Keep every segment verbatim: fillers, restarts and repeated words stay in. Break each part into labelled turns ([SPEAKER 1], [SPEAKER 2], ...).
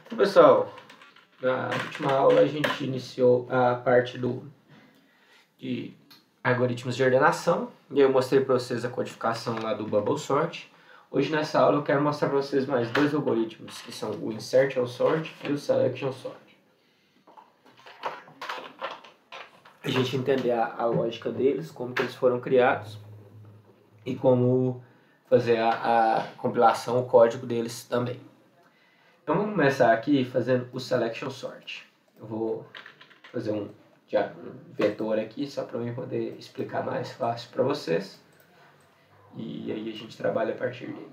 [SPEAKER 1] Então, pessoal, na última aula a gente iniciou a parte do, de algoritmos de ordenação e eu mostrei para vocês a codificação lá do Bubble Sort. Hoje nessa aula eu quero mostrar para vocês mais dois algoritmos, que são o Insertion Sort e o Selection Sort. A gente entender a, a lógica deles, como que eles foram criados e como fazer a, a compilação, o código deles também. Então vamos começar aqui fazendo o Selection Sort. Eu vou fazer um, um vetor aqui só para eu poder explicar mais fácil para vocês. E aí a gente trabalha a partir dele.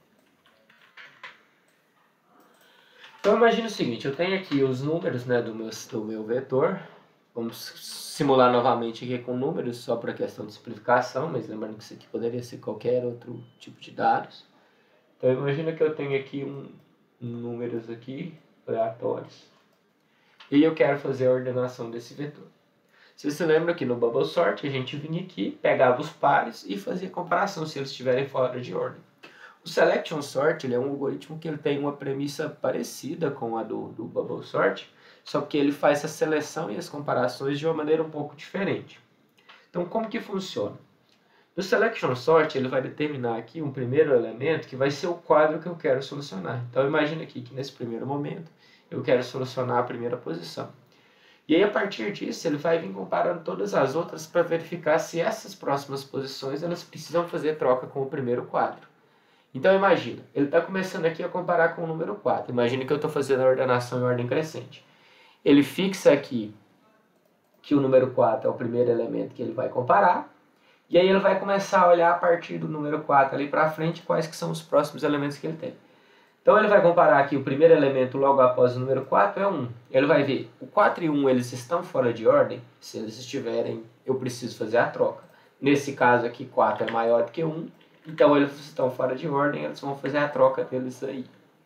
[SPEAKER 1] Então imagine o seguinte, eu tenho aqui os números, né, do, meu, do meu vetor. Vamos simular novamente aqui com números, só para questão de simplificação, mas lembrando que isso aqui poderia ser qualquer outro tipo de dados. Então imagina que eu tenho aqui um, um números aqui, aleatórios, e eu quero fazer a ordenação desse vetor. Se você lembra que no Bubble Sort a gente vinha aqui, pegava os pares e fazia comparação se eles estiverem fora de ordem. O Selection Sort ele é um algoritmo que ele tem uma premissa parecida com a do, do Bubble Sort, só que ele faz a seleção e as comparações de uma maneira um pouco diferente. Então, como que funciona? No Selection Sort, ele vai determinar aqui um primeiro elemento que vai ser o quadro que eu quero solucionar. Então, imagine aqui que nesse primeiro momento, eu quero solucionar a primeira posição. E aí, a partir disso, ele vai vir comparando todas as outras para verificar se essas próximas posições elas precisam fazer troca com o primeiro quadro. Então, imagina, ele está começando aqui a comparar com o número quatro. Imagina que eu estou fazendo a ordenação em ordem crescente. Ele fixa aqui que o número quatro é o primeiro elemento que ele vai comparar. E aí ele vai começar a olhar a partir do número quatro ali para frente quais que são os próximos elementos que ele tem. Então ele vai comparar aqui o primeiro elemento logo após o número quatro é um. Ele vai ver, o quatro e um eles estão fora de ordem. Se eles estiverem, eu preciso fazer a troca. Nesse caso aqui, quatro é maior do que um. Então eles estão fora de ordem, eles vão fazer a troca deles aí.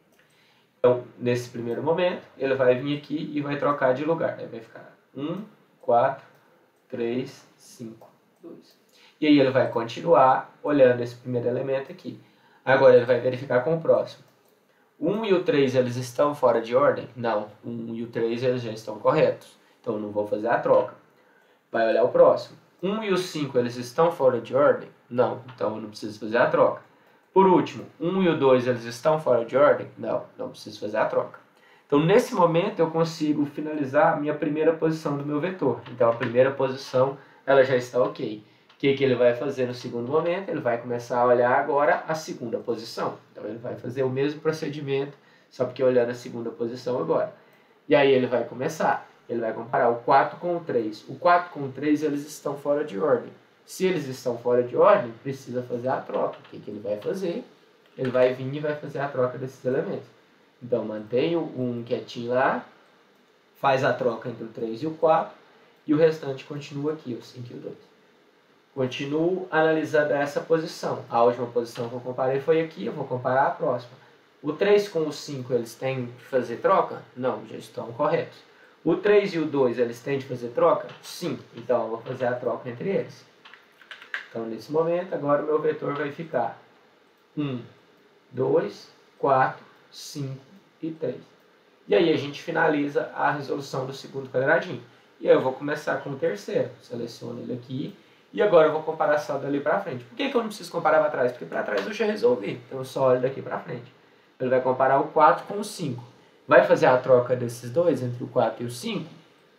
[SPEAKER 1] Então, nesse primeiro momento, ele vai vir aqui e vai trocar de lugar. Aí vai ficar um, quatro, três, cinco, dois. E aí ele vai continuar olhando esse primeiro elemento aqui. Agora ele vai verificar com o próximo. um e o três, eles estão fora de ordem? Não. um e o três, eles já estão corretos. Então eu não vou fazer a troca. Vai olhar o próximo. um e o cinco, eles estão fora de ordem? Não. Então eu não preciso fazer a troca. Por último, um e o dois, eles estão fora de ordem? Não. Não preciso fazer a troca. Então nesse momento eu consigo finalizar a minha primeira posição do meu vetor. Então a primeira posição, ela já está ok. O que, que ele vai fazer no segundo momento? Ele vai começar a olhar agora a segunda posição. Então ele vai fazer o mesmo procedimento, só porque olhando a segunda posição agora. E aí ele vai começar. Ele vai comparar o quatro com o três. O quatro com o três, eles estão fora de ordem. Se eles estão fora de ordem, precisa fazer a troca. O que, que ele vai fazer? Ele vai vir e vai fazer a troca desses elementos. Então mantém o um quietinho lá, faz a troca entre o três e o quatro, e o restante continua aqui, o cinco e o dois. Continuo analisando essa posição. A última posição que eu comparei foi aqui, eu vou comparar a próxima. O três com o cinco, eles têm de fazer troca? Não, já estão corretos. O três e o dois, eles têm de fazer troca? Sim, então eu vou fazer a troca entre eles. Então, nesse momento, agora o meu vetor vai ficar um, dois, quatro, cinco e três. E aí a gente finaliza a resolução do segundo quadradinho. E aí eu vou começar com o terceiro. Seleciono ele aqui. E agora eu vou comparar só dali para frente. Por que, que eu não preciso comparar para trás? Porque para trás eu já resolvi. Então eu só olho daqui para frente. Ele vai comparar o quatro com o cinco. Vai fazer a troca desses dois, entre o quatro e o cinco?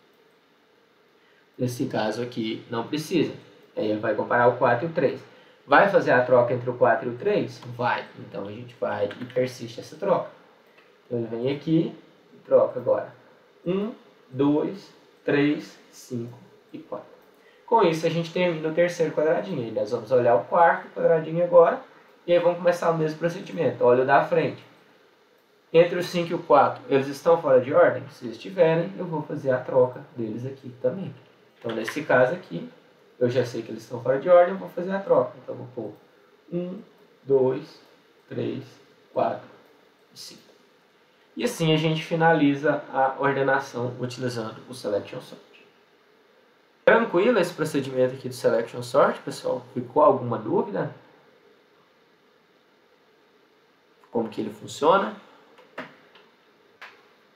[SPEAKER 1] Nesse caso aqui, não precisa. Aí ele vai comparar o quatro e o três. Vai fazer a troca entre o quatro e o três? Vai. Então a gente vai e persiste essa troca. Então ele vem aqui e troca agora. um, dois, três, cinco e quatro. Com isso a gente termina o terceiro quadradinho. Aí nós vamos olhar o quarto quadradinho agora. E aí vamos começar o mesmo procedimento. Olha o da frente. Entre o cinco e o quatro, eles estão fora de ordem? Se estiverem, eu vou fazer a troca deles aqui também. Então nesse caso aqui, eu já sei que eles estão fora de ordem, eu vou fazer a troca. Então, eu vou pôr um, dois, três, quatro e cinco. E assim a gente finaliza a ordenação utilizando o Selection Sort. Tranquilo esse procedimento aqui do Selection Sort, pessoal? Ficou alguma dúvida? Como que ele funciona?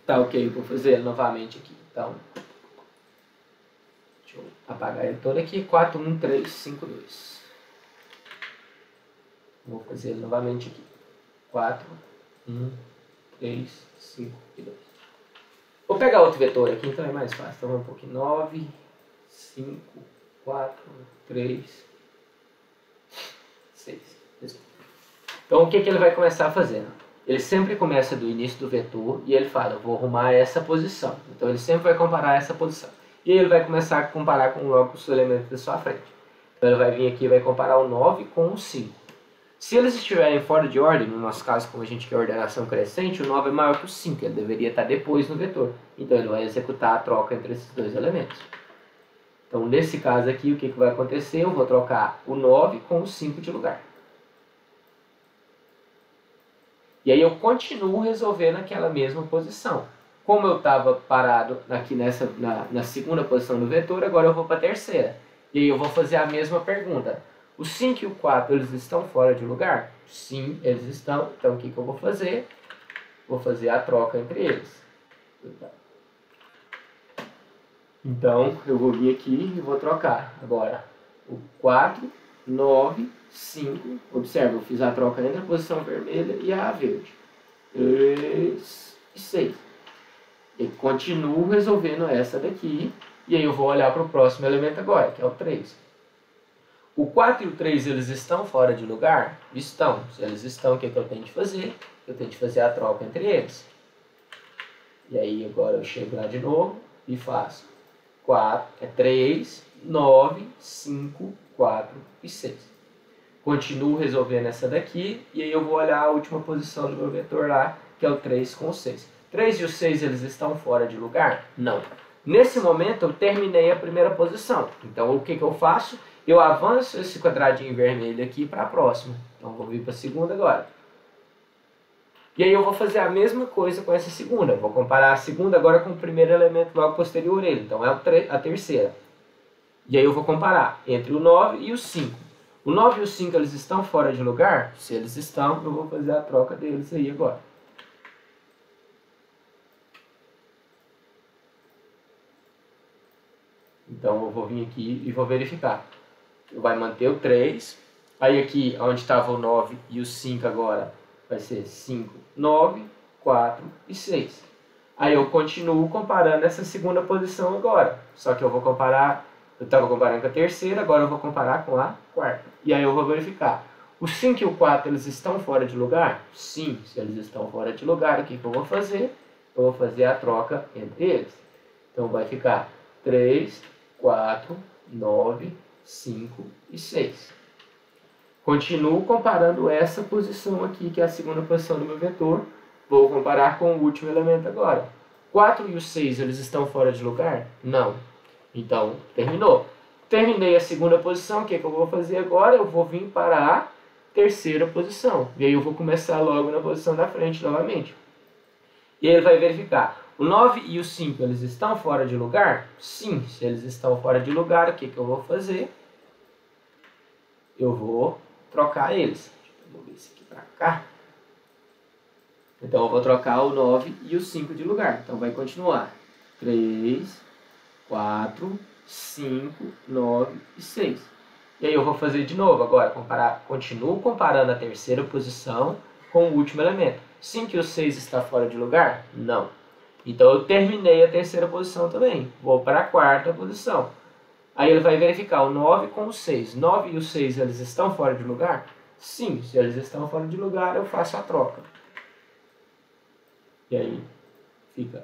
[SPEAKER 1] Tá ok, vou fazer ele novamente aqui. Então, deixa eu apagar ele todo aqui. quatro, um, três, cinco, dois. Vou fazer ele novamente aqui. quatro, um, três, cinco e dois. Vou pegar outro vetor aqui, então é mais fácil. Então vamos um pouquinho. nove, cinco, quatro, três, seis. Então o que, que ele vai começar a fazer? Ele sempre começa do início do vetor e ele fala, eu vou arrumar essa posição. Então ele sempre vai comparar essa posição. E ele vai começar a comparar com logo os elementos da sua frente. Então ele vai vir aqui e vai comparar o nove com o cinco. Se eles estiverem fora de ordem, no nosso caso, como a gente quer ordenação crescente, o nove é maior que o cinco, ele deveria estar depois no vetor. Então ele vai executar a troca entre esses dois elementos. Então nesse caso aqui, o que, que vai acontecer? Eu vou trocar o nove com o cinco de lugar. E aí eu continuo resolvendo aquela mesma posição. Como eu estava parado aqui nessa, na, na segunda posição do vetor, agora eu vou para a terceira. E aí eu vou fazer a mesma pergunta. O cinco e o quatro, eles estão fora de lugar? Sim, eles estão. Então o que, que eu vou fazer? Vou fazer a troca entre eles. Então eu vou vir aqui e vou trocar. Agora o quatro, nove, cinco. Observa, eu fiz a troca entre a posição vermelha e a verde. três e seis. E continuo resolvendo essa daqui. E aí eu vou olhar para o próximo elemento agora, que é o três. O quatro e o três, eles estão fora de lugar? Estão. Se eles estão, o que, que eu tenho de fazer? Eu tenho de fazer a troca entre eles. E aí agora eu chego lá de novo e faço quatro, é três, nove, cinco, quatro e seis. Continuo resolvendo essa daqui e aí eu vou olhar a última posição do meu vetor lá, que é o três com o seis. três e o seis, eles estão fora de lugar? Não. Nesse momento eu terminei a primeira posição. Então o que, que eu faço? Eu avanço esse quadradinho vermelho aqui para a próxima. Então vou vir para a segunda agora. E aí eu vou fazer a mesma coisa com essa segunda. Eu vou comparar a segunda agora com o primeiro elemento logo posterior a ele. Então é a terceira. E aí eu vou comparar entre o nove e o cinco. O nove e o cinco, eles estão fora de lugar? Se eles estão, eu vou fazer a troca deles aí agora. Então eu vou vir aqui e vou verificar. Vai manter o três. Aí aqui, onde estava o nove e o cinco agora, vai ser cinco, nove, quatro e seis. Aí eu continuo comparando essa segunda posição agora. Só que eu vou comparar, eu estava comparando com a terceira, agora eu vou comparar com a quarta. E aí eu vou verificar. O cinco e o quatro, eles estão fora de lugar? Sim, se eles estão fora de lugar, o que, que eu vou fazer? Eu vou fazer a troca entre eles. Então vai ficar três, quatro, nove, cinco e seis. Continuo comparando essa posição aqui, que é a segunda posição do meu vetor. Vou comparar com o último elemento agora. quatro e o seis, eles estão fora de lugar? Não. Então, terminou. Terminei a segunda posição, o que, que eu vou fazer agora? Eu vou vir para a terceira posição. E aí eu vou começar logo na posição da frente novamente. E aí ele vai verificar. O nove e o cinco, eles estão fora de lugar? Sim, se eles estão fora de lugar, o que, que eu vou fazer? Eu vou trocar eles. Deixa eu mover isso aqui para cá. Então eu vou trocar o nove e o cinco de lugar. Então vai continuar. três, quatro, cinco, nove e seis. E aí eu vou fazer de novo agora. Comparar, continuo comparando a terceira posição com o último elemento. cinco e o seis está fora de lugar? Não. Então eu terminei a terceira posição também. Vou para a quarta posição. Aí ele vai verificar o nove com o seis. nove e o seis, eles estão fora de lugar? Sim, se eles estão fora de lugar, eu faço a troca. E aí fica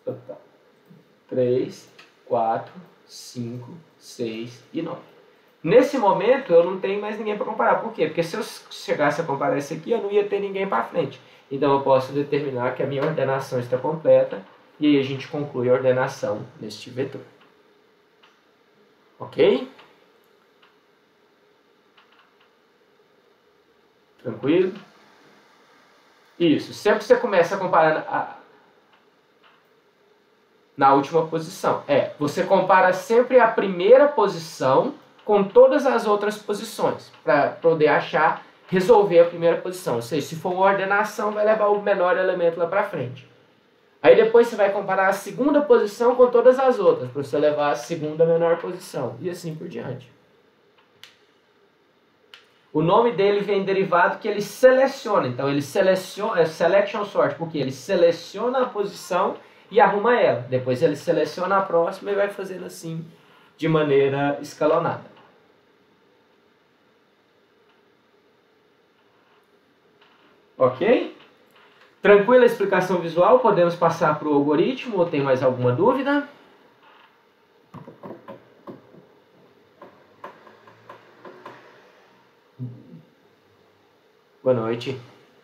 [SPEAKER 1] três, quatro, cinco, seis e nove. Nesse momento eu não tenho mais ninguém para comparar. Por quê? Porque se eu chegasse a comparar esse aqui, eu não ia ter ninguém para frente. Então eu posso determinar que a minha ordenação está completa e aí a gente conclui a ordenação neste vetor. Ok? Tranquilo? Isso. Sempre você começa comparando a... na última posição. É, você compara sempre a primeira posição com todas as outras posições, para poder achar, resolver a primeira posição. Ou seja, se for uma ordenação, vai levar o menor elemento lá para frente. Aí depois você vai comparar a segunda posição com todas as outras, para você levar a segunda menor posição, e assim por diante. O nome dele vem derivado que ele seleciona, então ele seleciona, é selection sort, porque ele seleciona a posição e arruma ela. Depois ele seleciona a próxima e vai fazendo assim, de maneira escalonada. Ok? Tranquila a explicação visual, podemos passar para o algoritmo, ou tem mais alguma dúvida? Boa noite.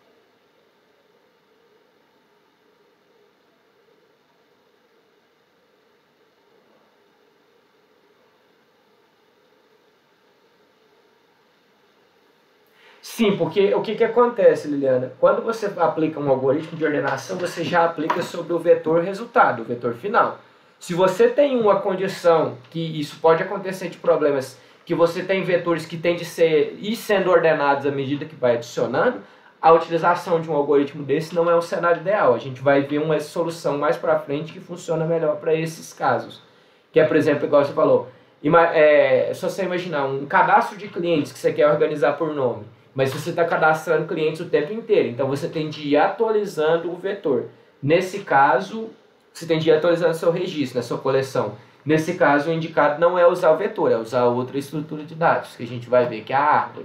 [SPEAKER 1] Sim, porque o que, que acontece, Liliana? Quando você aplica um algoritmo de ordenação, você já aplica sobre o vetor resultado, o vetor final. Se você tem uma condição, que isso pode acontecer de problemas, que você tem vetores que têm de ser, ir sendo ordenados à medida que vai adicionando, a utilização de um algoritmo desse não é o cenário ideal. A gente vai ver uma solução mais para frente que funciona melhor para esses casos. Que é, por exemplo, igual você falou, é só você imaginar um cadastro de clientes que você quer organizar por nome. Mas você está cadastrando clientes o tempo inteiro, então você tem de ir atualizando o vetor. Nesse caso, você tem de ir atualizando seu registro, na sua coleção. Nesse caso, o indicado não é usar o vetor, é usar outra estrutura de dados, que a gente vai ver que é a árvore.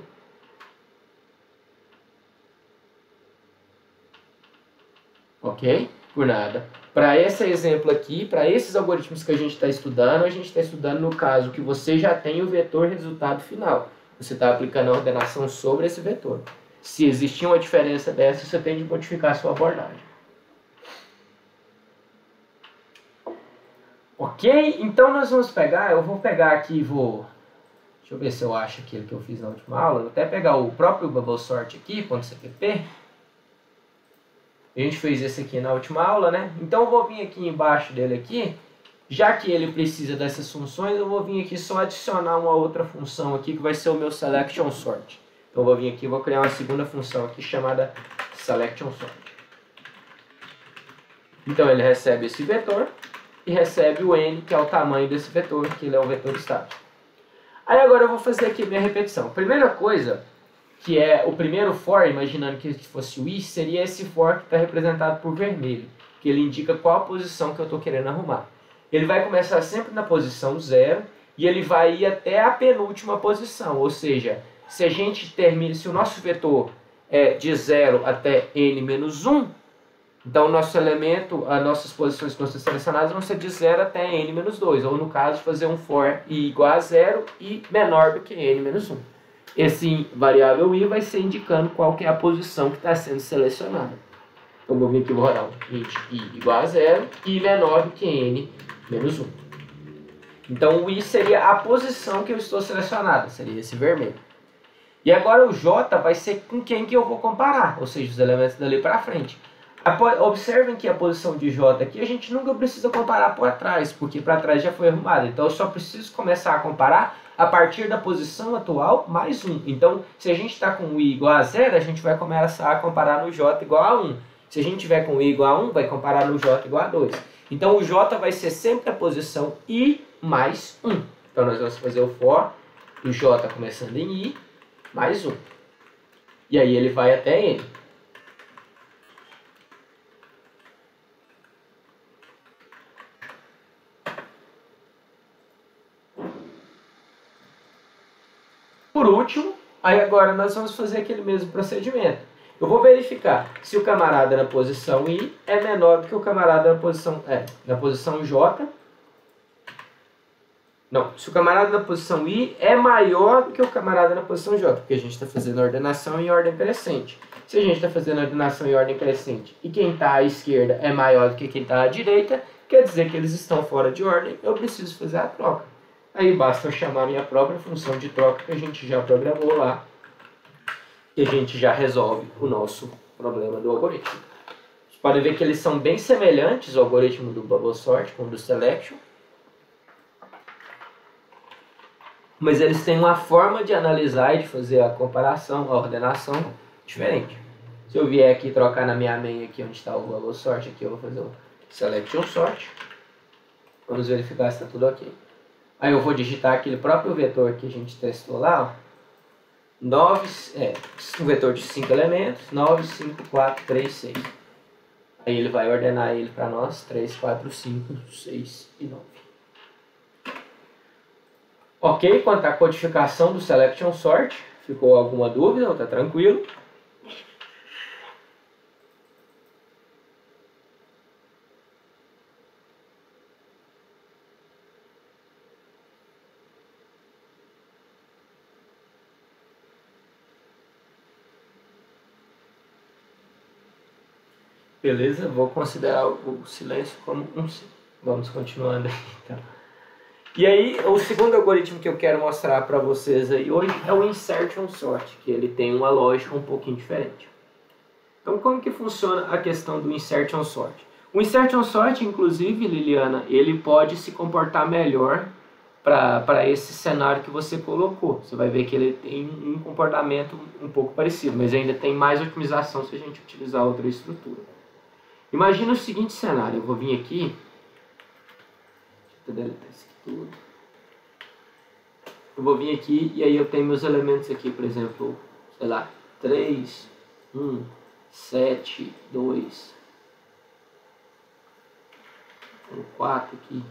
[SPEAKER 1] Ok? Por nada. Para esse exemplo aqui, para esses algoritmos que a gente está estudando, a gente está estudando no caso que você já tem o vetor resultado final. Você está aplicando a ordenação sobre esse vetor. Se existir uma diferença dessa, você tem de modificar a sua abordagem. Ok? Então nós vamos pegar, eu vou pegar aqui e vou... Deixa eu ver se eu acho aquilo que eu fiz na última aula. Vou até pegar o próprio bubble sort aqui, .cpp. A gente fez esse aqui na última aula, né? Então eu vou vir aqui embaixo dele aqui. Já que ele precisa dessas funções, eu vou vir aqui só adicionar uma outra função aqui, que vai ser o meu selection sort. Então eu vou vir aqui e vou criar uma segunda função aqui chamada selection sort. Então ele recebe esse vetor e recebe o n, que é o tamanho desse vetor, que ele é um vetor estático. Aí agora eu vou fazer aqui a minha repetição. Primeira coisa, que é o primeiro for, imaginando que fosse o i, seria esse for que está representado por vermelho, que ele indica qual a posição que eu estou querendo arrumar. Ele vai começar sempre na posição zero e ele vai ir até a penúltima posição. Ou seja, se a gente termina, se o nosso vetor é de zero até n menos um, então o nosso elemento, as nossas posições que vão ser selecionadas vão ser de zero até n menos dois. Ou no caso, fazer um for i igual a zero e menor do que n menos um. Esse variável i vai ser indicando qual que é a posição que está sendo selecionada. Então vou vir aqui e vou rodar um int i igual a zero e menor do que n menos um. Então o i seria a posição que eu estou selecionando, seria esse vermelho. E agora o j vai ser com quem que eu vou comparar, ou seja, os elementos dali para frente. Observem que a posição de j aqui a gente nunca precisa comparar por trás, porque para trás já foi arrumado. Então eu só preciso começar a comparar a partir da posição atual mais um. Então se a gente está com o i igual a zero, a gente vai começar a comparar no j igual a um. Se a gente tiver com o i igual a um, vai comparar no j igual a dois. Então o j vai ser sempre a posição i mais um. Então nós vamos fazer o for do j começando em i mais um. E aí ele vai até n. Por último, aí agora nós vamos fazer aquele mesmo procedimento. Eu vou verificar se o camarada na posição i é menor do que o camarada na posição, é, na posição j. Não, se o camarada na posição i é maior do que o camarada na posição j, porque a gente está fazendo a ordenação em ordem crescente. Se a gente está fazendo a ordenação em ordem crescente e quem está à esquerda é maior do que quem está à direita, quer dizer que eles estão fora de ordem, eu preciso fazer a troca. Aí basta eu chamar a minha própria função de troca que a gente já programou lá e a gente já resolve o nosso problema do algoritmo. Vocês podem ver que eles são bem semelhantes ao algoritmo do bubble sort com o do selection, mas eles têm uma forma de analisar e de fazer a comparação, a ordenação diferente. Se eu vier aqui trocar na minha main aqui onde está o bubble sort, aqui eu vou fazer o selection sort. Vamos verificar se está tudo ok. Aí eu vou digitar aquele próprio vetor que a gente testou lá, ó. nove, é, um vetor de cinco elementos, nove, cinco, quatro, três, seis. Aí ele vai ordenar ele para nós, três, quatro, cinco, seis e nove. Ok, quanto à codificação do selection sort, ficou alguma dúvida ou está tranquilo? Beleza, vou considerar o silêncio como um sim. Vamos continuando aí, então. E aí, o segundo algoritmo que eu quero mostrar para vocês aí hoje é o insertion sort, que ele tem uma lógica um pouquinho diferente. Então, como que funciona a questão do insertion sort? O insertion sort, inclusive, Liliana, ele pode se comportar melhor para esse cenário que você colocou. Você vai ver que ele tem um comportamento um pouco parecido, mas ainda tem mais otimização se a gente utilizar outra estrutura. Imagina o seguinte cenário, eu vou vir aqui, deixa eu deletar isso aqui tudo. Eu vou vir aqui e aí eu tenho meus elementos aqui, por exemplo, sei lá, três, um, sete, dois, quatro aqui,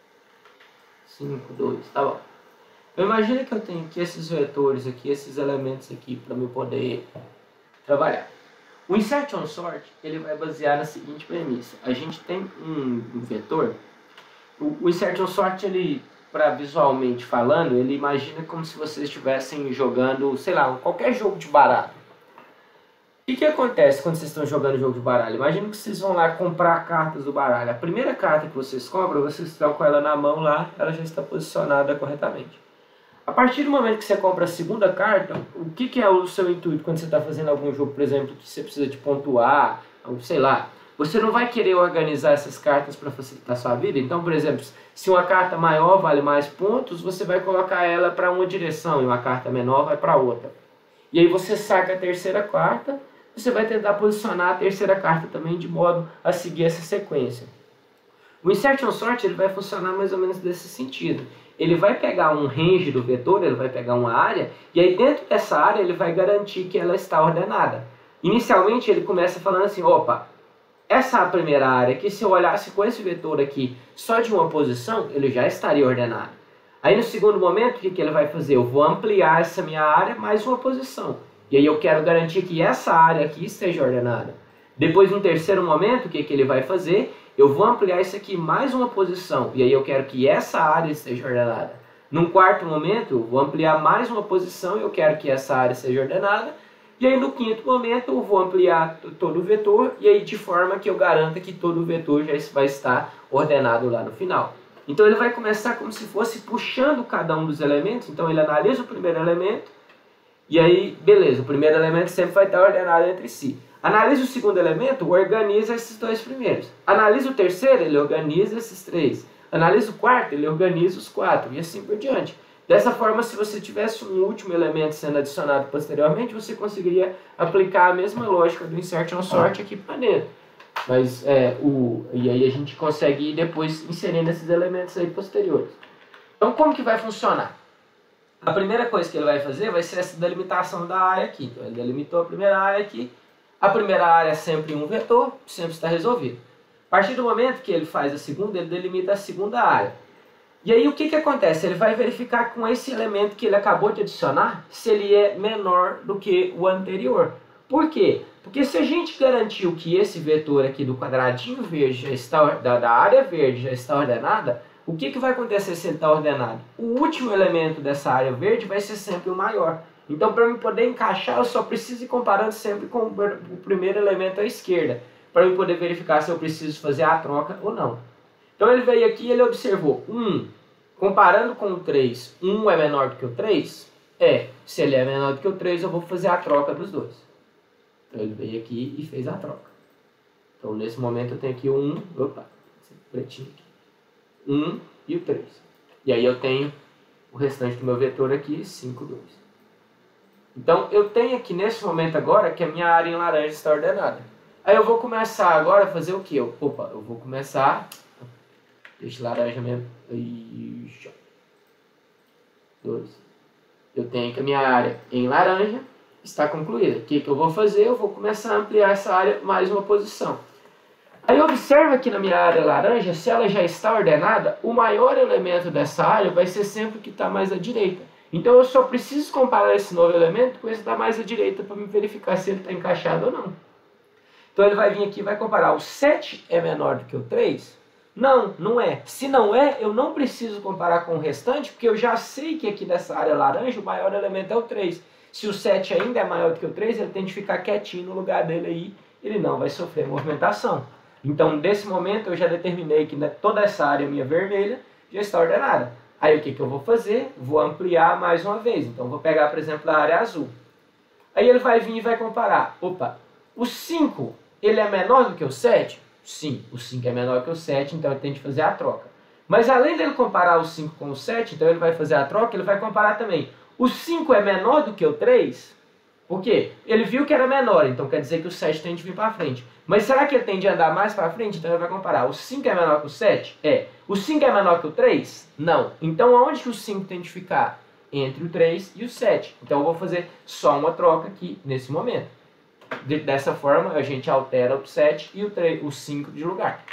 [SPEAKER 1] cinco, dois, tá bom. Eu imagino que eu tenho aqui esses vetores aqui, esses elementos aqui para eu poder trabalhar. O insertion sort, ele vai basear na seguinte premissa. A gente tem um, um vetor. O, o insertion sort, ele, para visualmente falando, ele imagina como se vocês estivessem jogando, sei lá, qualquer jogo de baralho. O que, que acontece quando vocês estão jogando jogo de baralho? Imagina que vocês vão lá comprar cartas do baralho. A primeira carta que vocês compram, vocês estão com ela na mão lá, ela já está posicionada corretamente. A partir do momento que você compra a segunda carta, o que, que é o seu intuito quando você está fazendo algum jogo, por exemplo, que você precisa de pontuar, ou sei lá, você não vai querer organizar essas cartas para facilitar a sua vida? Então, por exemplo, se uma carta maior vale mais pontos, você vai colocar ela para uma direção e uma carta menor vai para outra. E aí você saca a terceira carta, você vai tentar posicionar a terceira carta também de modo a seguir essa sequência. O insertion sort ele vai funcionar mais ou menos desse sentido. Ele vai pegar um range do vetor, ele vai pegar uma área, e aí dentro dessa área ele vai garantir que ela está ordenada. Inicialmente ele começa falando assim, opa, essa é a primeira área aqui, se eu olhasse com esse vetor aqui só de uma posição, ele já estaria ordenado. Aí no segundo momento, o que, que ele vai fazer? Eu vou ampliar essa minha área mais uma posição. E aí eu quero garantir que essa área aqui esteja ordenada. Depois, no terceiro momento, o que, que ele vai fazer? Eu vou ampliar isso aqui mais uma posição, e aí eu quero que essa área esteja ordenada. Num quarto momento, eu vou ampliar mais uma posição, e eu quero que essa área seja ordenada. E aí no quinto momento, eu vou ampliar todo o vetor, e aí de forma que eu garanta que todo o vetor já vai estar ordenado lá no final. Então ele vai começar como se fosse puxando cada um dos elementos, então ele analisa o primeiro elemento, e aí, beleza, o primeiro elemento sempre vai estar ordenado entre si. Analisa o segundo elemento, organiza esses dois primeiros. Analisa o terceiro, ele organiza esses três. Analisa o quarto, ele organiza os quatro, e assim por diante. Dessa forma, se você tivesse um último elemento sendo adicionado posteriormente, você conseguiria aplicar a mesma lógica do insertion sort aqui para dentro. Mas, é, o, e aí a gente consegue ir depois inserindo esses elementos aí posteriores. Então, como que vai funcionar? A primeira coisa que ele vai fazer vai ser essa delimitação da área aqui. Então, ele delimitou a primeira área aqui. A primeira área é sempre um vetor, sempre está resolvido. A partir do momento que ele faz a segunda, ele delimita a segunda área. E aí o que, que acontece? Ele vai verificar com esse elemento que ele acabou de adicionar, se ele é menor do que o anterior. Por quê? Porque se a gente garantiu que esse vetor aqui do quadradinho verde, já está, da, da área verde, já está ordenada, o que, que vai acontecer se ele está ordenado? O último elemento dessa área verde vai ser sempre o maior. Então, para eu poder encaixar, eu só preciso ir comparando sempre com o primeiro elemento à esquerda, para eu poder verificar se eu preciso fazer a troca ou não. Então, ele veio aqui e ele observou, um, comparando com o três, um é menor do que o três? É, se ele é menor do que o três, eu vou fazer a troca dos dois. Então, ele veio aqui e fez a troca. Então, nesse momento, eu tenho aqui o um, opa, pretinho aqui, um e o três. E aí eu tenho o restante do meu vetor aqui, cinco, dois. Então, eu tenho aqui nesse momento agora que a minha área em laranja está ordenada. Aí eu vou começar agora a fazer o quê? Eu, opa, eu vou começar... Deixa laranja mesmo. Ixi. Dois. Eu tenho que a minha área em laranja está concluída. O que, que eu vou fazer? Eu vou começar a ampliar essa área mais uma posição. Aí observa que na minha área laranja, se ela já está ordenada, o maior elemento dessa área vai ser sempre o que está mais à direita. Então eu só preciso comparar esse novo elemento com esse que está mais à direita para me verificar se ele está encaixado ou não. Então ele vai vir aqui e vai comparar. O sete é menor do que o três? Não, não é. Se não é, eu não preciso comparar com o restante, porque eu já sei que aqui dessa área laranja o maior elemento é o três. Se o sete ainda é maior do que o três, ele tem de ficar quietinho no lugar dele aí, ele não vai sofrer movimentação. Então, nesse momento, eu já determinei que toda essa área minha vermelha já está ordenada. Aí, o que, que eu vou fazer? Vou ampliar mais uma vez. Então, vou pegar, por exemplo, a área azul. Aí, ele vai vir e vai comparar. Opa, o cinco, ele é menor do que o sete? Sim, o cinco é menor que o sete, então ele tem de fazer a troca. Mas, além dele comparar o cinco com o sete, então ele vai fazer a troca, ele vai comparar também. O cinco é menor do que o três? Por quê? Ele viu que era menor, então quer dizer que o sete tem de vir para frente. Mas será que ele tem de andar mais para frente? Então ele vai comparar. O cinco é menor que o sete? É. O cinco é menor que o três? Não. Então aonde que o cinco tem de ficar? Entre o três e o sete. Então eu vou fazer só uma troca aqui nesse momento. De, dessa forma a gente altera o sete e o, três, o cinco de lugar.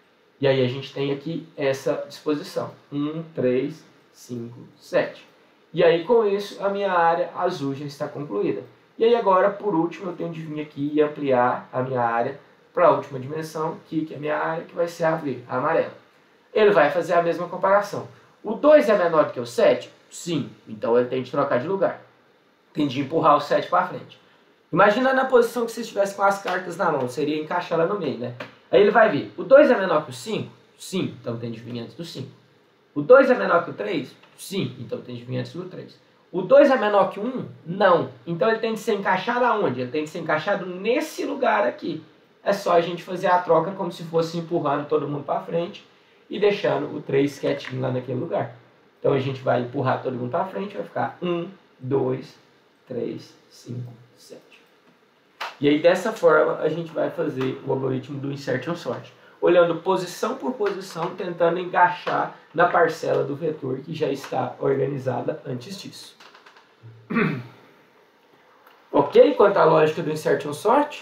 [SPEAKER 1] E aí a gente tem aqui essa disposição. um, três, cinco, sete. E aí com isso a minha área azul já está concluída. E aí agora, por último, eu tenho de vir aqui e ampliar a minha área para a última dimensão, que é a minha área, que vai ser a verde, a amarela. Ele vai fazer a mesma comparação. O dois é menor do que o sete? Sim. Então ele tem de trocar de lugar. Tem de empurrar o sete para frente. Imagina na posição que você estivesse com as cartas na mão, seria encaixar lá no meio, né? Aí ele vai vir, o dois é menor que o cinco? Sim. Então tem de vir antes do cinco. O dois é menor que o três? Sim. Então tem de vir antes do três. O dois é menor que o um? Não. Então ele tem de ser encaixado aonde? Ele tem de ser encaixado nesse lugar aqui. É só a gente fazer a troca como se fosse empurrando todo mundo para frente e deixando o três quietinho lá naquele lugar. Então a gente vai empurrar todo mundo para frente, vai ficar um, dois, três, cinco, sete. E aí dessa forma a gente vai fazer o algoritmo do Insertion Sort. Olhando posição por posição, tentando encaixar na parcela do vetor que já está organizada antes disso. Ok? Quanto à lógica do Insertion Sort?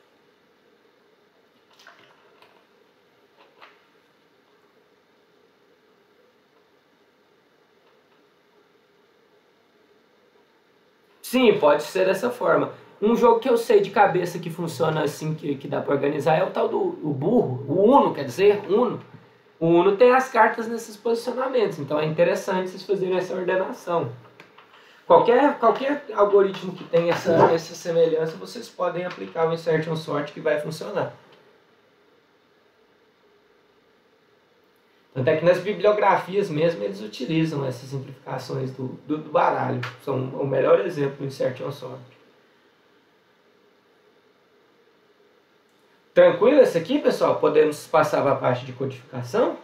[SPEAKER 1] Sim, pode ser dessa forma. Um jogo que eu sei de cabeça que funciona assim, que, que dá para organizar, é o tal do o burro, o Uno, quer dizer, Uno. O Uno tem as cartas nesses posicionamentos, então é interessante vocês fazerem essa ordenação. Qualquer, qualquer algoritmo que tenha essa, essa semelhança, vocês podem aplicar o Insertion Sort que vai funcionar. Tanto é que nas bibliografias mesmo eles utilizam essas simplificações do, do, do baralho. São o melhor exemplo do Insertion Sort. Tranquilo esse aqui, pessoal? Podemos passar para a parte de codificação?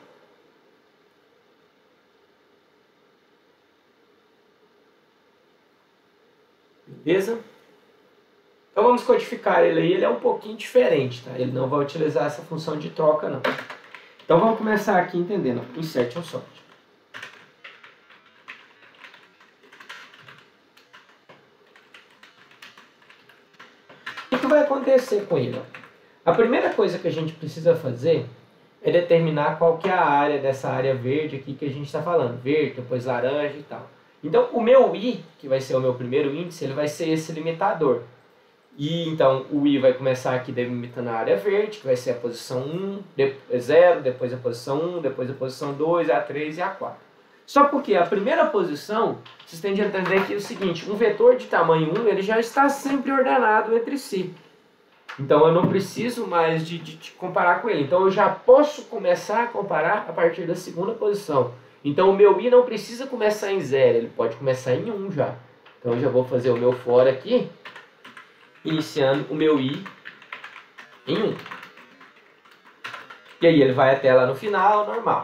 [SPEAKER 1] Beleza? Então vamos codificar ele aí. Ele é um pouquinho diferente, tá? Ele não vai utilizar essa função de troca, não. Então vamos começar aqui entendendo. Insertion Sort. O que vai acontecer com ele? A primeira coisa que a gente precisa fazer é determinar qual que é a área dessa área verde aqui que a gente está falando. Verde, depois laranja e tal. Então o meu I, que vai ser o meu primeiro índice, ele vai ser esse limitador. E então o I vai começar aqui delimitando a área verde, que vai ser a posição um, zero, depois a posição um, depois a posição dois, a três e a quatro. Só porque a primeira posição, vocês têm de entender que é o seguinte, um vetor de tamanho um, ele já está sempre ordenado entre si. Então eu não preciso mais de, de, de comparar com ele. Então eu já posso começar a comparar a partir da segunda posição. Então o meu I não precisa começar em zero, ele pode começar em um já. Então eu já vou fazer o meu for aqui, iniciando o meu I em um. E aí ele vai até lá no final, normal.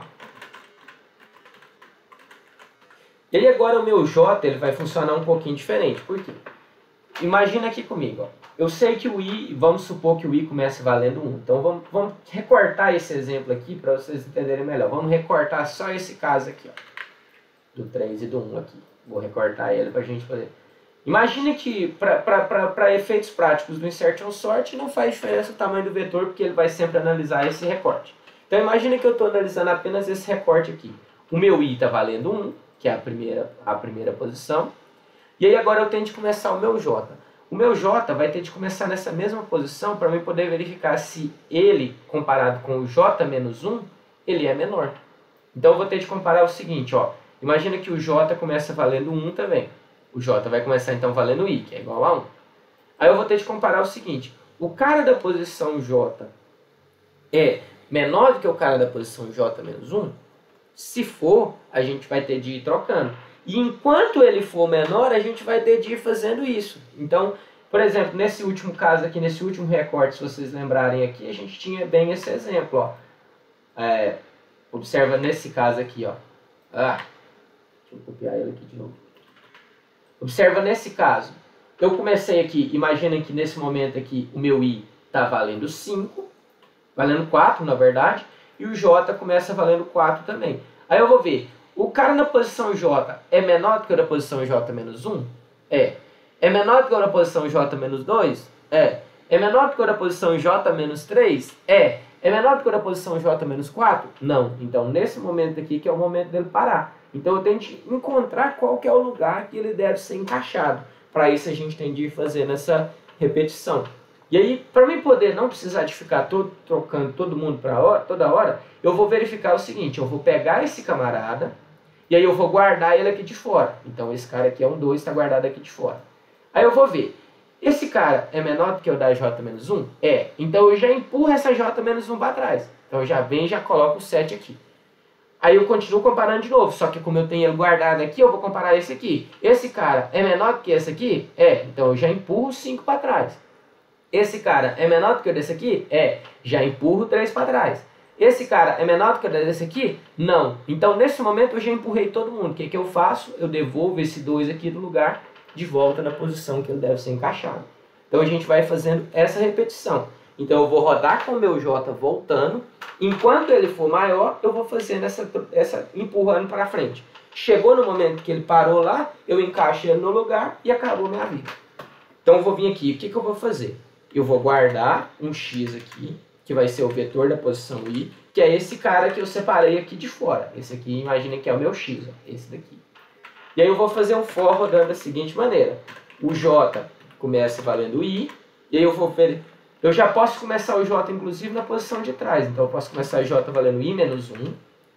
[SPEAKER 1] E aí agora o meu J ele vai funcionar um pouquinho diferente. Por quê? imagina aqui comigo, ó. Eu sei que o i, vamos supor que o i comece valendo um. Então vamos, vamos recortar esse exemplo aqui para vocês entenderem melhor. Vamos recortar só esse caso aqui, ó, do três e do um aqui. Vou recortar ele para a gente fazer. Imagine que para efeitos práticos do insertion sort não faz diferença o tamanho do vetor, porque ele vai sempre analisar esse recorte. Então imagine que eu estou analisando apenas esse recorte aqui. O meu i está valendo um, que é a primeira, a primeira posição. E aí agora eu tenho de começar o meu j. O meu j vai ter de começar nessa mesma posição para eu poder verificar se ele, comparado com o j menos um, ele é menor. Então eu vou ter de comparar o seguinte, ó. Imagina que o j começa valendo um também. O j vai começar então valendo i, que é igual a um. Aí eu vou ter de comparar o seguinte, o cara da posição j é menor do que o cara da posição j menos um? Se for, a gente vai ter de ir trocando. E enquanto ele for menor, a gente vai ter de ir fazendo isso. Então, por exemplo, nesse último caso aqui, nesse último recorte, se vocês lembrarem aqui, a gente tinha bem esse exemplo, ó. É, observa nesse caso aqui, ó. Ah, deixa eu copiar ele aqui de novo. Observa nesse caso, eu comecei aqui, imaginem que nesse momento aqui o meu i está valendo cinco, valendo quatro na verdade, e o j começa valendo quatro também. Aí eu vou ver, o cara na posição j é menor do que o da posição j menos um? É. É menor do que o da posição j menos dois? É. É menor do que o da posição j menos três? É. É menor do que o da posição j menos quatro? Não. Então nesse momento aqui que é o momento dele parar. Então eu tenho de encontrar qual que é o lugar que ele deve ser encaixado. Para isso a gente tem de ir fazendo essa repetição. E aí, para mim poder não precisar de ficar todo, trocando todo mundo pra hora, toda hora, eu vou verificar o seguinte, eu vou pegar esse camarada, e aí eu vou guardar ele aqui de fora. Então esse cara aqui é um dois, está guardado aqui de fora. Aí eu vou ver, esse cara é menor do que o da j menos um? É. Então eu já empurro essa j menos um para trás. Então eu já venho e já coloco o sete aqui. Aí eu continuo comparando de novo, só que como eu tenho ele guardado aqui, eu vou comparar esse aqui. Esse cara é menor do que esse aqui? É. Então eu já empurro o cinco para trás. Esse cara é menor do que o desse aqui? É. Já empurro o três para trás. Esse cara é menor do que o desse aqui? Não. Então nesse momento eu já empurrei todo mundo. O que, que eu faço? Eu devolvo esse dois aqui do lugar de volta na posição que ele deve ser encaixado. Então a gente vai fazendo essa repetição. Então eu vou rodar com o meu j voltando. Enquanto ele for maior, eu vou fazendo essa, essa empurrando para frente. Chegou no momento que ele parou lá, eu encaixo ele no lugar e acabou minha vida. Então eu vou vir aqui, o que, que eu vou fazer? Eu vou guardar um x aqui, que vai ser o vetor da posição i, que é esse cara que eu separei aqui de fora. Esse aqui, imagina que é o meu x, ó, esse daqui. E aí eu vou fazer um for rodando da seguinte maneira. O j começa valendo i, e aí eu vou ver... Eu já posso começar o j, inclusive, na posição de trás. Então eu posso começar o j valendo i menos um.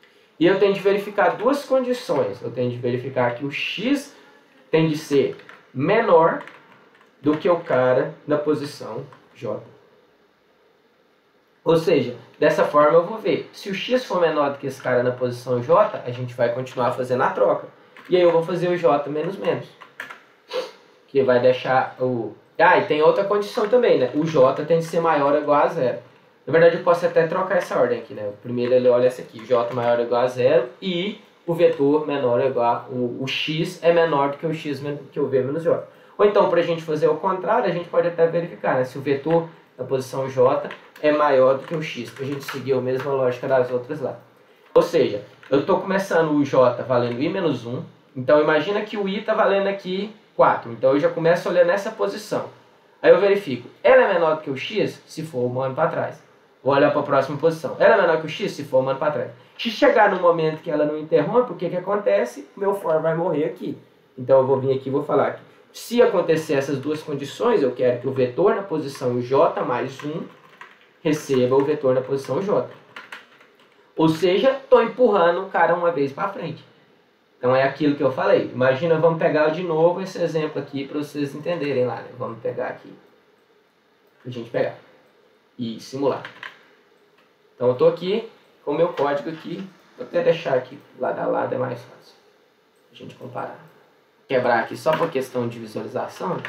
[SPEAKER 1] E eu tenho de verificar duas condições. Eu tenho de verificar que o x tem de ser menor do que o cara na posição j. Ou seja, dessa forma eu vou ver. Se o x for menor do que esse cara na posição j, a gente vai continuar fazendo a troca. E aí eu vou fazer o j menos menos. Que vai deixar o... Ah, e tem outra condição também, né? O j tem de ser maior ou igual a zero. Na verdade eu posso até trocar essa ordem aqui, né? Primeiro ele olha essa aqui, j maior ou igual a zero e o vetor menor ou igual... O, o x é menor do que o x que o v menos j. Ou então, para a gente fazer o contrário, a gente pode até verificar, né? Se o vetor na posição j é maior do que o x, para a gente seguir a mesma lógica das outras lá. Ou seja, eu estou começando o j valendo i menos um, então imagina que o i está valendo aqui quatro, então eu já começo a olhar nessa posição. Aí eu verifico, ela é menor do que o x? Se for, um ano para trás. Vou olhar para a próxima posição. Ela é menor que o x? Se for, um ano para trás. Se chegar no momento que ela não interrompe, o que, que acontece? O meu for vai morrer aqui. Então eu vou vir aqui e vou falar aqui. Se acontecer essas duas condições, eu quero que o vetor na posição j mais um receba o vetor na posição j. Ou seja, estou empurrando o cara uma vez para frente. Então é aquilo que eu falei. Imagina, vamos pegar de novo esse exemplo aqui para vocês entenderem lá. Né? Vamos pegar aqui. Para a gente pegar. E simular. Então eu estou aqui com o meu código aqui. Vou até deixar aqui lado a lado, é mais fácil. A gente comparar. Quebrar aqui só por questão de visualização.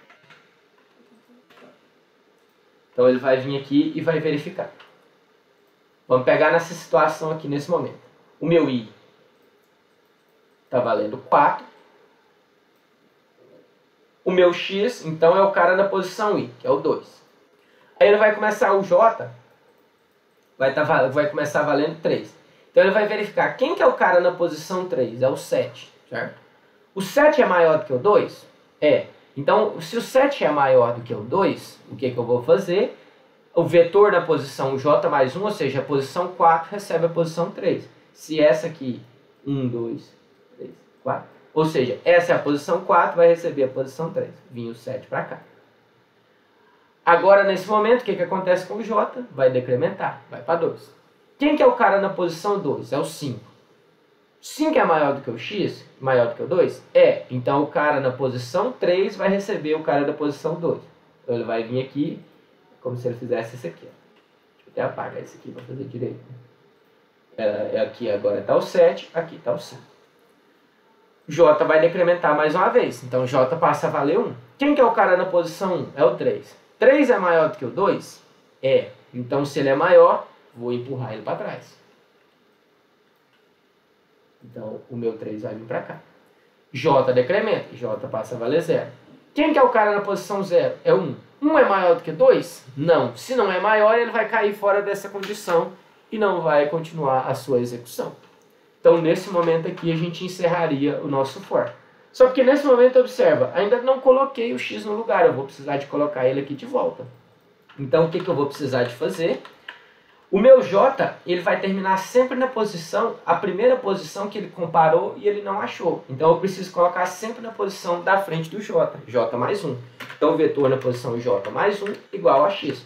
[SPEAKER 1] Então ele vai vir aqui e vai verificar. Vamos pegar nessa situação aqui nesse momento. O meu i está valendo quatro. O meu x, então, é o cara na posição i, que é o dois. Aí ele vai começar o j, vai, tá, vai começar valendo três. Então ele vai verificar quem que é o cara na posição três, é o sete, certo? O sete é maior do que o dois? É. Então, se o sete é maior do que o dois, o que, que eu vou fazer? O vetor na posição j mais um, ou seja, a posição quatro recebe a posição três. Se essa aqui, um, dois, três, quatro, ou seja, essa é a posição quatro, vai receber a posição três. Vinha o sete para cá. Agora, nesse momento, o que, que acontece com o j? Vai decrementar, vai para dois. Quem que é o cara na posição dois? É o cinco. cinco é maior do que o x? Maior do que o dois? É. Então, o cara na posição três vai receber o cara da posição dois. Então, ele vai vir aqui, como se ele fizesse esse aqui. Deixa eu até apagar esse aqui para fazer direito. É, aqui agora está o sete, aqui está o cinco. J vai decrementar mais uma vez. Então, J passa a valer um. Quem que é o cara na posição um? É o três. três é maior do que o dois? É. Então, se ele é maior, vou empurrar ele para trás. Então, o meu três vai vir para cá. J decrementa. J passa a valer zero. Quem que é o cara na posição zero? É um. um é maior do que dois? Não. Se não é maior, ele vai cair fora dessa condição e não vai continuar a sua execução. Então, nesse momento aqui, a gente encerraria o nosso for. Só que nesse momento, observa, ainda não coloquei o x no lugar. Eu vou precisar de colocar ele aqui de volta. Então, o que, que eu vou precisar de fazer? O meu j, ele vai terminar sempre na posição, a primeira posição que ele comparou e ele não achou. Então, eu preciso colocar sempre na posição da frente do j, j mais um. Então, o vetor na posição j mais um igual a x.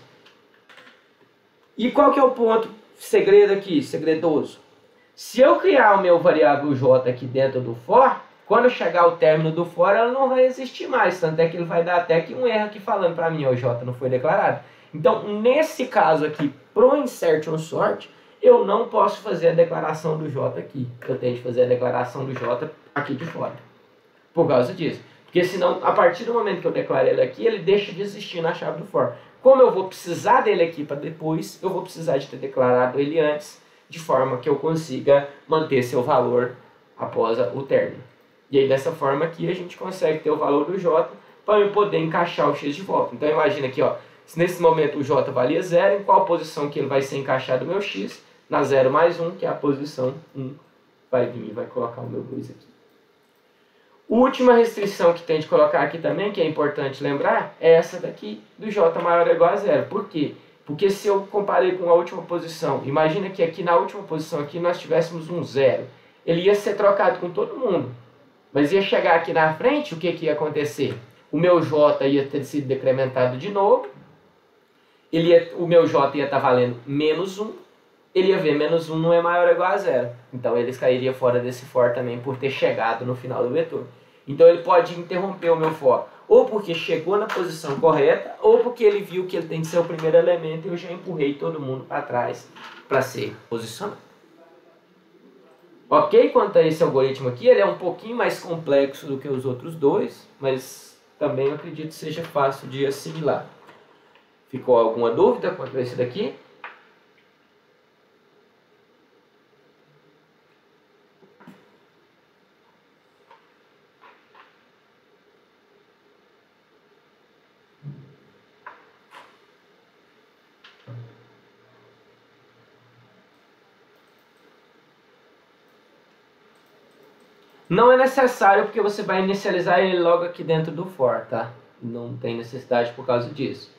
[SPEAKER 1] E qual que é o ponto segredo aqui, segredoso? Se eu criar o meu variável j aqui dentro do for, quando chegar ao término do for, ela não vai existir mais. Tanto é que ele vai dar até aqui um erro aqui falando para mim, ó, o j não foi declarado. Então, nesse caso aqui, pro insertion sort, eu não posso fazer a declaração do j aqui. Eu tenho que fazer a declaração do j aqui de fora. Por causa disso. Porque senão, a partir do momento que eu declaro ele aqui, ele deixa de existir na chave do for. Como eu vou precisar dele aqui para depois, eu vou precisar de ter declarado ele antes, de forma que eu consiga manter seu valor após o término. E aí, dessa forma aqui, a gente consegue ter o valor do j para eu poder encaixar o x de volta. Então, imagina aqui, ó, se nesse momento o j valia zero, em qual posição que ele vai ser encaixado o meu x? Na zero mais um, que é a posição um, vai vir e vai colocar o meu dois aqui. Última restrição que tem de colocar aqui também, que é importante lembrar, é essa daqui, do j maior ou igual a zero. Por quê? Porque se eu comparei com a última posição, imagina que aqui na última posição aqui nós tivéssemos um zero. Ele ia ser trocado com todo mundo. Mas ia chegar aqui na frente, o que, que ia acontecer? O meu j ia ter sido decrementado de novo. Ele ia, o meu j ia estar valendo menos um. Ele ia ver menos um não é maior ou igual a zero. Então ele cairia fora desse for também por ter chegado no final do vetor. Então ele pode interromper o meu for, ou porque chegou na posição correta, ou porque ele viu que ele tem que ser o primeiro elemento e eu já empurrei todo mundo para trás para ser posicionado. Ok? Quanto a esse algoritmo aqui, ele é um pouquinho mais complexo do que os outros dois, mas também eu acredito que seja fácil de assimilar. Ficou alguma dúvida quanto a esse daqui? Não é necessário porque você vai inicializar ele logo aqui dentro do for, tá? Não tem necessidade por causa disso.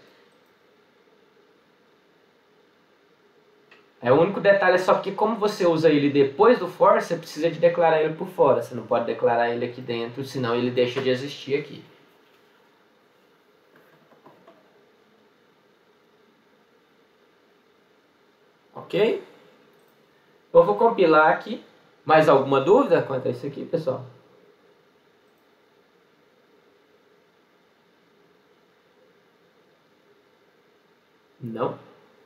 [SPEAKER 1] É, o único detalhe é só porque como você usa ele depois do for, você precisa de declarar ele por fora. Você não pode declarar ele aqui dentro, senão ele deixa de existir aqui. Ok? Eu vou compilar aqui. Mais alguma dúvida quanto a isso aqui, pessoal? Não?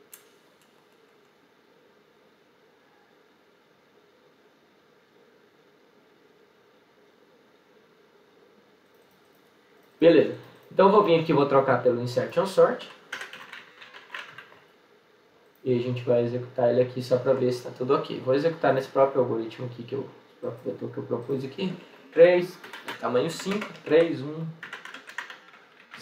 [SPEAKER 1] Beleza. Então eu vou vir aqui e vou trocar pelo insertion sort. E a gente vai executar ele aqui só para ver se está tudo ok. Vou executar nesse próprio algoritmo aqui, que eu, próprio vetor que eu propus aqui. três, tamanho cinco, três, um,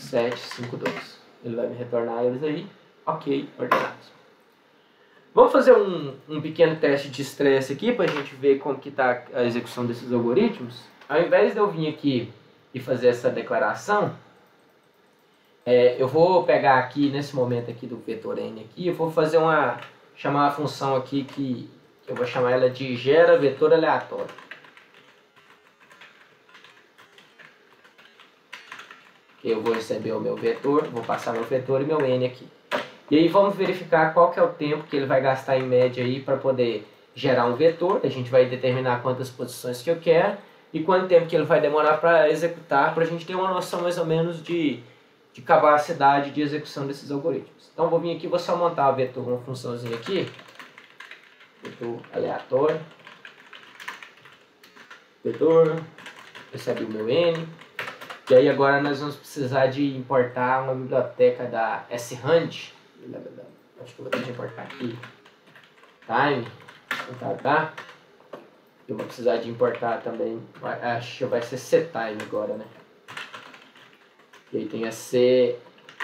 [SPEAKER 1] sete, cinco, dois. Ele vai me retornar eles aí. Ok, ordenados. Vamos fazer um, um pequeno teste de estresse aqui para a gente ver como que está a execução desses algoritmos. Ao invés de eu vir aqui e fazer essa declaração, é, eu vou pegar aqui, nesse momento aqui do vetor n aqui, eu vou fazer uma, chamar uma função aqui que, que eu vou chamar ela de gera vetor aleatório. Eu vou receber o meu vetor, vou passar meu vetor e meu n aqui. E aí vamos verificar qual que é o tempo que ele vai gastar em média aí para poder gerar um vetor. A gente vai determinar quantas posições que eu quero e quanto tempo que ele vai demorar para executar, para a gente ter uma noção mais ou menos de, de capacidade de execução desses algoritmos. Então vou vir aqui, vou só montar o vetor, uma funçãozinha aqui, vetor aleatório, vetor, recebe o meu n. E aí agora nós vamos precisar de importar uma biblioteca da srand. Acho que eu vou ter que importar aqui. Time. Tá, tá? Eu vou precisar de importar também. Acho que vai ser ctime agora, né? E aí tem a c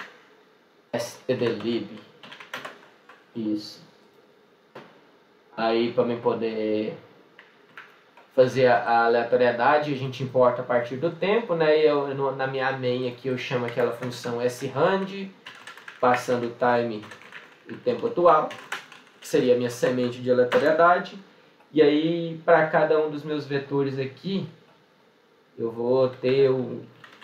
[SPEAKER 1] stdlib. Isso. Aí para mim poder fazer a, a aleatoriedade, a gente importa a partir do tempo, né? E eu, no, na minha main aqui eu chamo aquela função srand, passando o time, o tempo atual, que seria a minha semente de aleatoriedade. E aí, para cada um dos meus vetores aqui, eu vou ter o...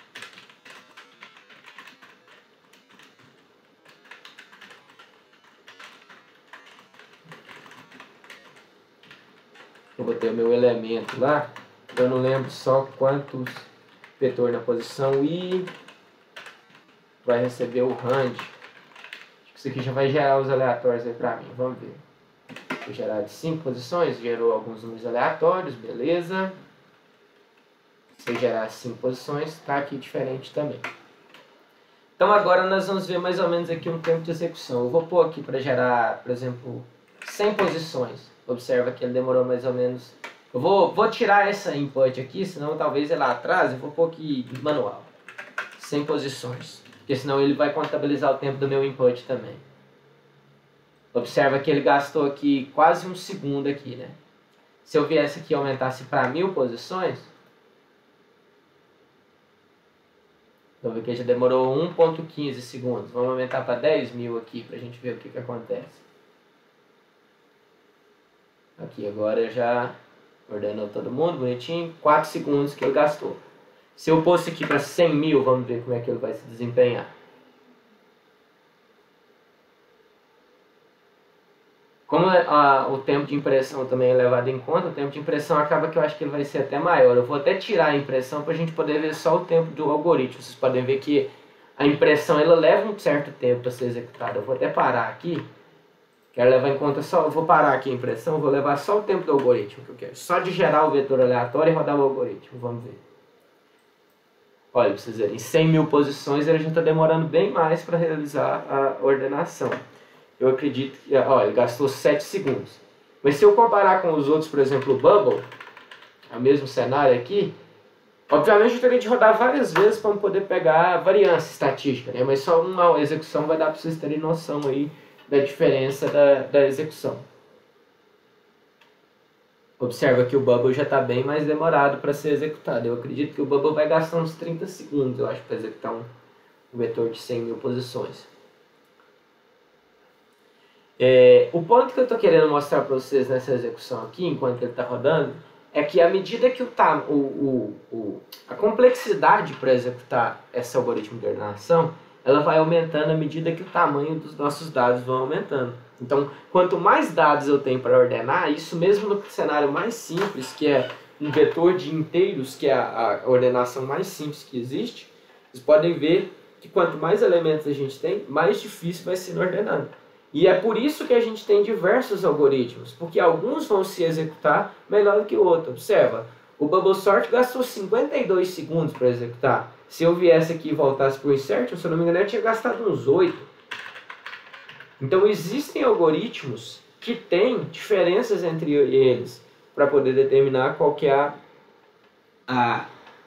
[SPEAKER 1] Eu vou ter o meu elemento lá, eu não lembro só quantos vetor na posição i vai receber o rand. Isso aqui já vai gerar os aleatórios aí pra mim, vamos ver. Vou gerar de cinco posições, gerou alguns números aleatórios, beleza. Se eu gerar cinco posições, tá aqui diferente também. Então agora nós vamos ver mais ou menos aqui um tempo de execução. Eu vou pôr aqui para gerar, por exemplo, cem posições. Observa que ele demorou mais ou menos... Eu vou, vou tirar essa input aqui, senão talvez ele atrase. Eu vou pôr aqui manual. cem posições. Porque senão ele vai contabilizar o tempo do meu input também. Observa que ele gastou aqui quase um segundo aqui, né? Se eu viesse aqui e aumentasse para mil posições... Então aqui já demorou um ponto quinze segundos. Vamos aumentar para dez mil aqui para a gente ver o que, que acontece. Aqui agora já ordenou todo mundo, bonitinho. quatro segundos que ele gastou. Se eu pôr aqui para cem mil, vamos ver como é que ele vai se desempenhar. Como a, o tempo de impressão também é levado em conta, o tempo de impressão acaba que eu acho que ele vai ser até maior. Eu vou até tirar a impressão para a gente poder ver só o tempo do algoritmo. Vocês podem ver que a impressão ela leva um certo tempo para ser executada. Eu vou até parar aqui. Quero levar em conta só, eu vou parar aqui a impressão, vou levar só o tempo do algoritmo que eu quero. Só de gerar o vetor aleatório e rodar o algoritmo. Vamos ver. Olha, pra vocês verem, em cem mil posições ele já está demorando bem mais para realizar a ordenação. Eu acredito que, olha, ele gastou sete segundos. Mas se eu comparar com os outros, por exemplo, o Bubble, é o mesmo cenário aqui, obviamente eu teria de rodar várias vezes para poder pegar a variância estatística, né? Mas só uma execução vai dar para vocês terem noção aí da diferença da, da execução. Observa que o Bubble já está bem mais demorado para ser executado. Eu acredito que o Bubble vai gastar uns trinta segundos, eu acho, para executar um, um vetor de cem mil posições. É, o ponto que eu estou querendo mostrar para vocês nessa execução aqui, enquanto ele está rodando, é que à medida que o, o, o, o, a complexidade para executar esse algoritmo de ordenação, ela vai aumentando à medida que o tamanho dos nossos dados vão aumentando. Então, quanto mais dados eu tenho para ordenar, isso mesmo no cenário mais simples, que é um vetor de inteiros, que é a, a ordenação mais simples que existe, vocês podem ver que quanto mais elementos a gente tem, mais difícil vai ser ordenando. E é por isso que a gente tem diversos algoritmos, porque alguns vão se executar melhor do que o outro. Observa, o Bubble Sort gastou cinquenta e dois segundos para executar. Se eu viesse aqui e voltasse para o Insert, se eu não me engano, eu tinha gastado uns oito. Então existem algoritmos que têm diferenças entre eles para poder determinar qual que é a, a,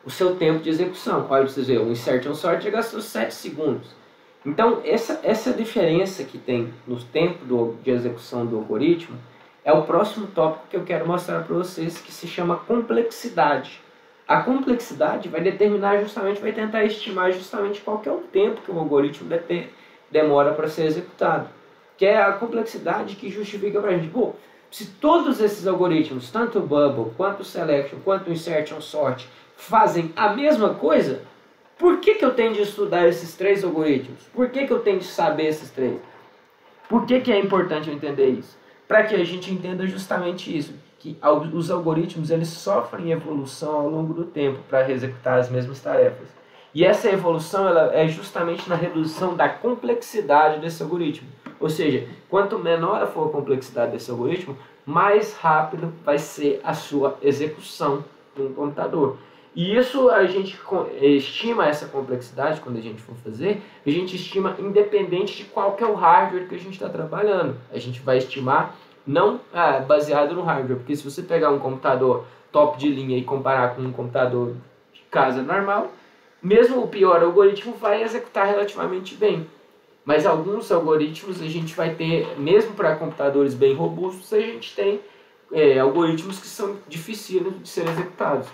[SPEAKER 1] o seu tempo de execução. Olha para vocês verem, o Insert and Sort já gastou sete segundos. Então, essa, essa diferença que tem no tempo do, de execução do algoritmo é o próximo tópico que eu quero mostrar para vocês, que se chama complexidade. A complexidade vai determinar justamente, vai tentar estimar justamente qual que é o tempo que o algoritmo demora para ser executado. Que é a complexidade que justifica para a gente, pô, se todos esses algoritmos, tanto o Bubble, quanto o Selection, quanto o Insert and Sort, fazem a mesma coisa, por que, que eu tenho de estudar esses três algoritmos? Por que, que eu tenho de saber esses três? Por que, que é importante eu entender isso? Para que a gente entenda justamente isso, que os algoritmos eles sofrem evolução ao longo do tempo para executar as mesmas tarefas. E essa evolução ela é justamente na redução da complexidade desse algoritmo. Ou seja, quanto menor for a complexidade desse algoritmo, mais rápido vai ser a sua execução no computador. E isso a gente estima essa complexidade quando a gente for fazer, a gente estima independente de qual que é o hardware que a gente está trabalhando. A gente vai estimar não ah, baseado no hardware, porque se você pegar um computador top de linha e comparar com um computador de casa normal, mesmo o pior algoritmo vai executar relativamente bem. Mas alguns algoritmos a gente vai ter, mesmo para computadores bem robustos, a gente tem é, algoritmos que são difíceis de serem executados.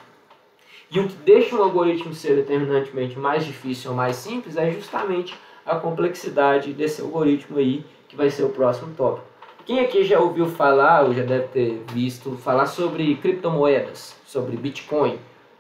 [SPEAKER 1] E o que deixa um algoritmo ser determinantemente mais difícil ou mais simples é justamente a complexidade desse algoritmo aí, que vai ser o próximo tópico. Quem aqui já ouviu falar, ou já deve ter visto, falar sobre criptomoedas, sobre Bitcoin?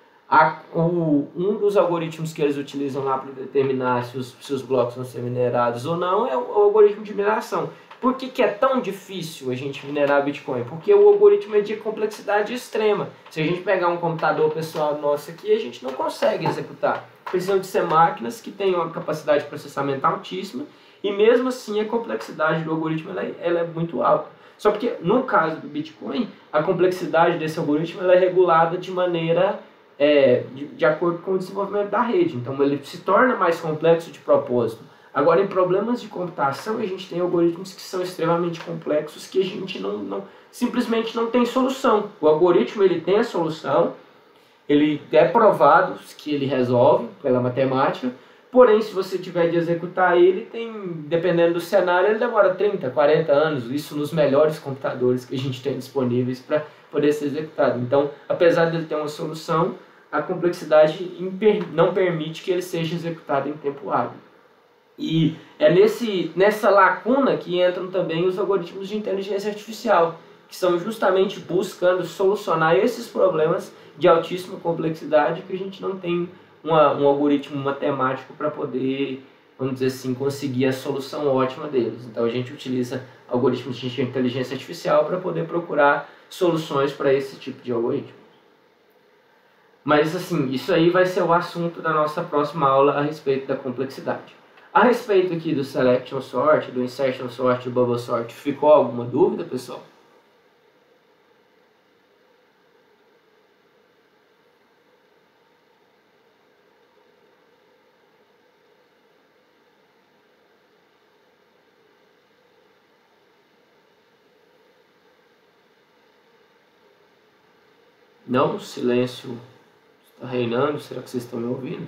[SPEAKER 1] A, o, um dos algoritmos que eles utilizam lá para determinar se os, se os blocos vão ser minerados ou não é o, o algoritmo de mineração. Por que, que é tão difícil a gente minerar Bitcoin? Porque o algoritmo é de complexidade extrema. Se a gente pegar um computador pessoal nosso aqui, a gente não consegue executar. Precisam de ser máquinas que tenham uma capacidade de processamento altíssima e mesmo assim a complexidade do algoritmo ela é, ela é muito alta. Só porque no caso do Bitcoin, a complexidade desse algoritmo ela é regulada de maneira... É, de, de acordo com o desenvolvimento da rede. Então ele se torna mais complexo de propósito. Agora, em problemas de computação, a gente tem algoritmos que são extremamente complexos que a gente não, não, simplesmente não tem solução. O algoritmo ele tem a solução, ele é provado que ele resolve pela matemática, porém, se você tiver de executar ele, tem, dependendo do cenário, ele demora trinta, quarenta anos, isso nos melhores computadores que a gente tem disponíveis para poder ser executado. Então, apesar de ele ter uma solução, a complexidade não permite que ele seja executado em tempo hábil. E é nesse, nessa lacuna que entram também os algoritmos de inteligência artificial, que são justamente buscando solucionar esses problemas de altíssima complexidade que a gente não tem uma, um algoritmo matemático para poder, vamos dizer assim, conseguir a solução ótima deles. Então a gente utiliza algoritmos de inteligência artificial para poder procurar soluções para esse tipo de algoritmo. Mas assim, isso aí vai ser o assunto da nossa próxima aula a respeito da complexidade. A respeito aqui do Selection Sort, do Insertion Sort e do Bubble Sort, ficou alguma dúvida, pessoal? Não? Silêncio está reinando? Será que vocês estão me ouvindo?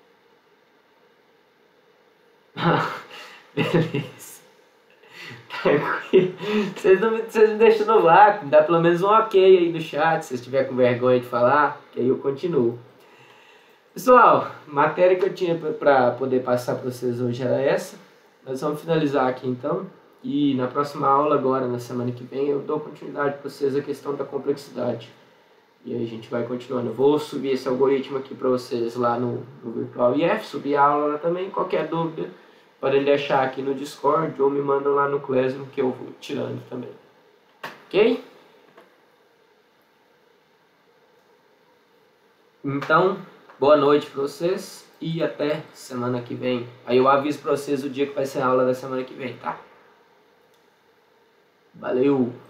[SPEAKER 1] Beleza. Tranquilo. Vocês não, vocês me deixam no vácuo. Dá pelo menos um ok aí no chat, se vocês estiverem com vergonha de falar, que aí eu continuo. Pessoal, matéria que eu tinha para poder passar para vocês hoje era essa. Nós vamos finalizar aqui então. E na próxima aula, agora, na semana que vem, eu dou continuidade para vocês a questão da complexidade. E aí a gente vai continuando. Eu vou subir esse algoritmo aqui para vocês lá no, no Virtual I F, subir a aula lá também. Qualquer dúvida, podem deixar aqui no Discord ou me mandam lá no Classroom que eu vou tirando também. Ok? Então, boa noite para vocês e até semana que vem. Aí eu aviso para vocês o dia que vai ser a aula da semana que vem, tá? Valeu!